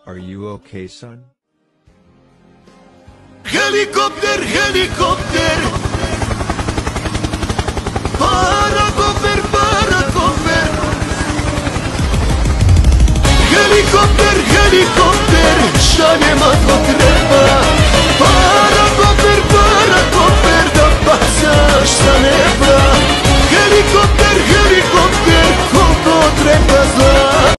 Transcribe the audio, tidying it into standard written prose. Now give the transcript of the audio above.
Are you okay, son? Helikopter, helikopter, parakofer, parakofer. Helikopter, helikopter, šaljem ako treba.